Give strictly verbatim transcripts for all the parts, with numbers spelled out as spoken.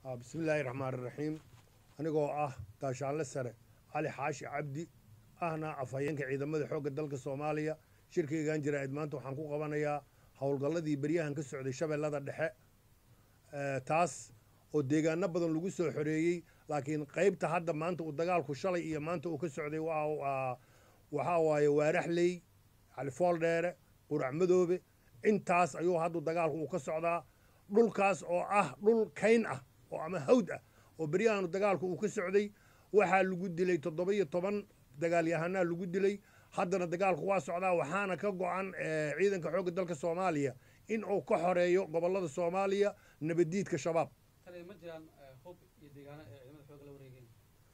بسم الله الرحمن الرحيم أنا جو آه تاشان لسرة علي حاشي عبدي أهنا أفهينك عيدا مذ حوق الدلك الصومالية شركة جانجرة إدمانتو حنقو قبانيا هول قلدي بريها هنكسو عدي شبه لذا الدحاء آه تاس وديغان نبضن لغسو حريي لكن قيب تحدى مانتو ودقال كشالي إيا مانتو وكسو عدي واو آه وحاواي وارحلي على فول ديرة ورع مدوبي intaas ayuu haddu dagaalku uu ka socdaa dhulkaas oo ah dhul kayn ah oo ama hawd ah oo bariyaanu dagaalku uu ka socday waxaa lagu dilay toddoba iyo toban dagaalyahanaa lagu dilay haddana dagaalku waa socdaa waxaana ka go'an ciidanka xoogga dalka Soomaaliya in uu ka xoreeyo gobolada Soomaaliya nabadiidka shabaab tani ma jiraan hub iyo deegaano ee ciidamada xoogga la wareegeen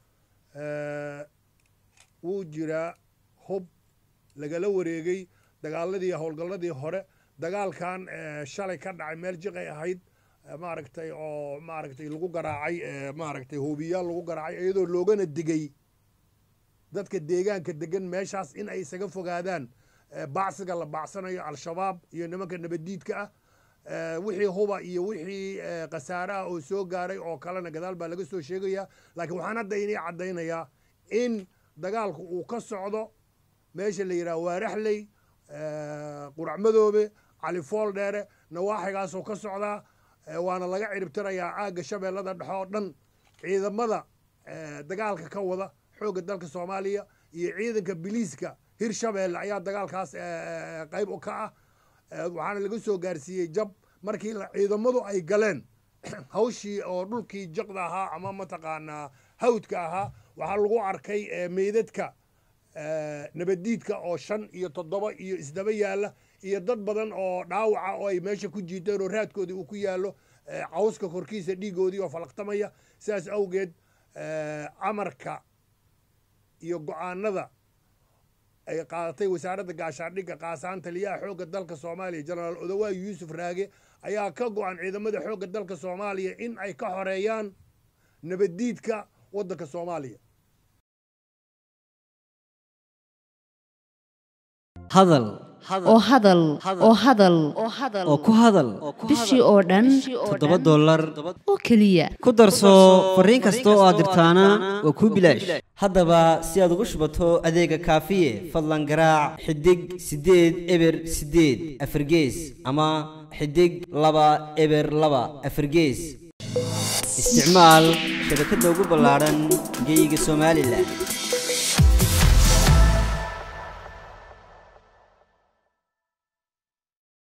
ee wuu jiraa hub lagala wareegay dagaaladii howlgalladii hore dagaalkan shalay ka dhacay meel jiqay ahayd maaragtay oo maaragtay lagu garaacay maaragtay hoobiyaal lagu garaacay iyadoo loogana digay dadka deegaanka degan meeshaas in ay isaga fogaadaan baacsiga la baacsanayo al-shabaab iyo nimanka nabadiidka ah wixii huba iyo wixii qasaaraha oo soo gaaray oo kalena gadaal baa laga soo sheegayaa laakiin waxaan hadda inay caddaynayaa in dagaalku uu ka socdo meesha la yidhaha waaraxley qurac madoobe علي فول ديره نواحيgaasoo ka socda waana laga ciribtirayaa aaga shabeellada dhaxo dhan ciidamada dagaalka ka wada xooga dalka Soomaaliya iyo ciidanka biliiska hir shabeelle ayaa dagaalkaas qayb u ka ah waxaana laga soo gaarsiiyay jab markii ciidamadu ay galeen hawshii oo dhulkii jaqda ahaa ama mataqaanaa hawdka ahaa waxa lagu arkay meedadka nabadiidka oo shan iyo toddoba iyo isdaba yaala iyo dad badan oo dhaawaca oo ay meesha ku jiiteen oo raadkoodii uu ku yaalo cawska korkiisa dhiigoodii oo falaqtamaya sidaas awgeed amarka iyo go'aanada ay qaadatay wasaaradda gaashaandhigga qaasaan taliyaha xoogga dalka Soomaaliya Generaal Odawaay Yuusuf Raage ayaa ka go'an ciidamada xoogga dalka Soomaaliya in ay ka xoreeyaan nabadiidka waddanka Soomaaliya hadal oo hadal oo hadal oo ku hadal bishii oo dhan toddoba dollar oo kaliya ku darso fariin kasta oo aad dirtaana waa ku bilaash haddaba si aad ugu shubato adeega kaafiye fadlan garaac xidig sideed eber sideed afargees ama xidig laba eber laba afargees isticmaal shabakadda ugu ballaaran geyga Soomaaliland